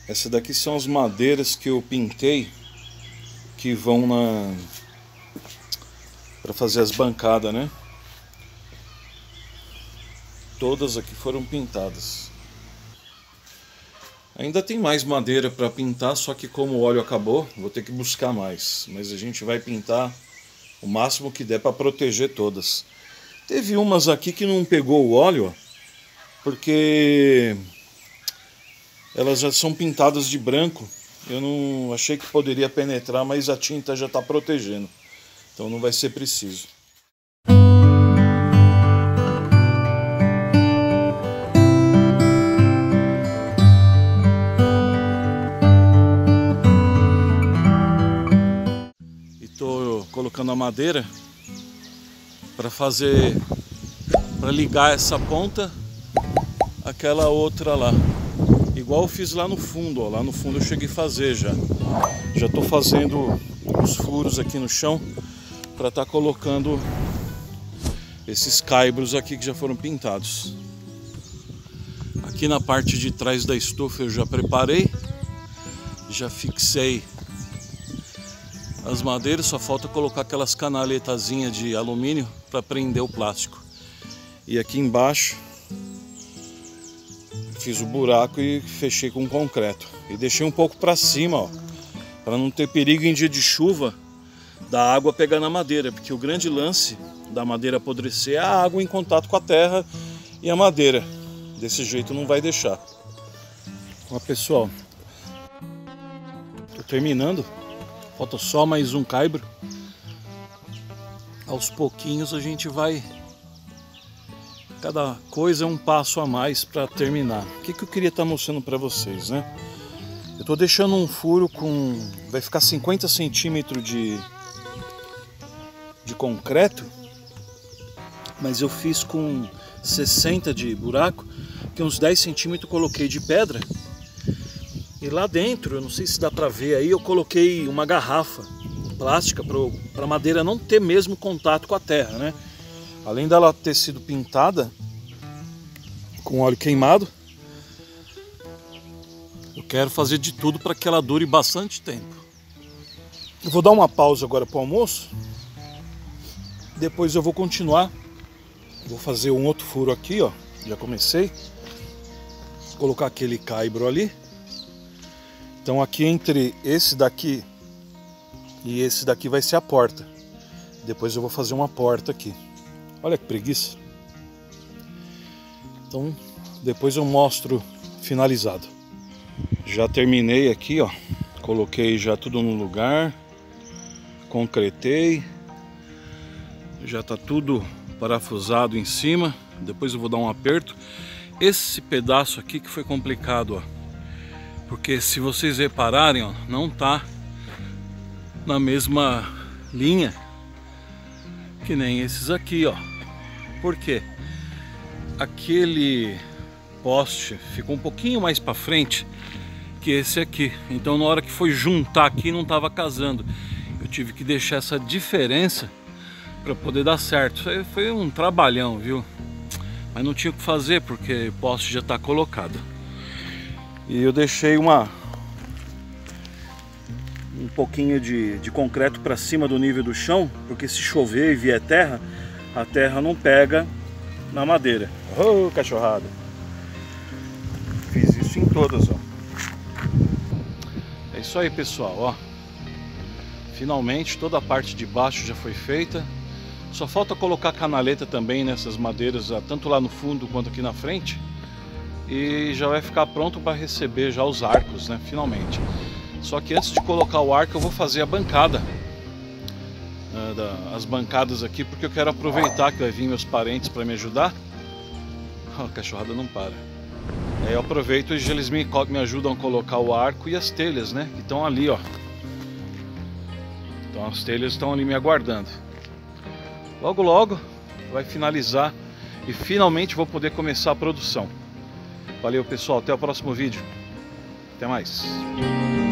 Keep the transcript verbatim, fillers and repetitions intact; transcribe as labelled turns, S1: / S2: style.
S1: Essa daqui são as madeiras que eu pintei, que vão na para fazer as bancadas, né? Todas aqui foram pintadas. Ainda tem mais madeira para pintar, só que como o óleo acabou, vou ter que buscar mais. Mas a gente vai pintar o máximo que der para proteger todas. Teve umas aqui que não pegou o óleo, porque elas já são pintadas de branco. Eu não achei que poderia penetrar, mas a tinta já está protegendo. Então não vai ser preciso. E estou colocando a madeira para fazer, para ligar essa ponta àquela outra lá. Igual eu fiz lá no fundo, ó. Lá no fundo eu cheguei a fazer já. Já estou fazendo os furos aqui no chão para estar tá colocando esses caibros aqui que já foram pintados. Aqui na parte de trás da estufa eu já preparei, já fixei as madeiras, só falta colocar aquelas canaletazinhas de alumínio para prender o plástico. E aqui embaixo fiz o buraco e fechei com concreto. E deixei um pouco para cima, ó, para não ter perigo em dia de chuva da água pegar na madeira, porque o grande lance da madeira apodrecer é a água em contato com a terra e a madeira. Desse jeito não vai deixar. Ó, pessoal, tô terminando. Falta só mais um caibro. Aos pouquinhos a gente vai... Cada coisa é um passo a mais para terminar. O que, que eu queria estar mostrando para vocês, né? Eu estou deixando um furo com... Vai ficar cinquenta centímetros de... de concreto. Mas eu fiz com sessenta de buraco. Que uns dez centímetros eu coloquei de pedra. E lá dentro, eu não sei se dá para ver aí, eu coloquei uma garrafa plástica para a madeira não ter mesmo contato com a terra, né? Além dela ter sido pintada com óleo queimado, eu quero fazer de tudo para que ela dure bastante tempo. Eu vou dar uma pausa agora para o almoço. Depois eu vou continuar. Vou fazer um outro furo aqui, ó. Já comecei. Vou colocar aquele caibro ali. Então aqui entre esse daqui e esse daqui vai ser a porta. Depois eu vou fazer uma porta aqui. Olha que preguiça. Então depois eu mostro finalizado. Já terminei aqui, ó. Coloquei já tudo no lugar. Concretei. Já tá tudo parafusado em cima. Depois eu vou dar um aperto. Esse pedaço aqui que foi complicado, ó. Porque se vocês repararem, ó, não tá na mesma linha que nem esses aqui, ó. Por quê? Aquele poste ficou um pouquinho mais para frente que esse aqui. Então na hora que foi juntar aqui não estava casando. Eu tive que deixar essa diferença para poder dar certo. Foi, foi um trabalhão, viu? Mas não tinha o que fazer porque o poste já está colocado. E eu deixei uma um pouquinho de, de concreto para cima do nível do chão, porque se chover e vier terra, a terra não pega na madeira. Oh, cachorrada! Fiz isso em todas, ó. É isso aí, pessoal, ó. Finalmente toda a parte de baixo já foi feita. Só falta colocar canaleta também nessas madeiras, tanto lá no fundo quanto aqui na frente. E já vai ficar pronto para receber já os arcos, né? Finalmente. Só que antes de colocar o arco eu vou fazer a bancada. Uh, da, as bancadas aqui, porque eu quero aproveitar que vai vir meus parentes para me ajudar. Oh, a cachorrada não para. Aí eu aproveito e eles me, me ajudam a colocar o arco e as telhas, né? Que estão ali, ó. Então as telhas estão ali me aguardando. Logo logo vai finalizar e finalmente vou poder começar a produção. Valeu, pessoal, até o próximo vídeo. Até mais.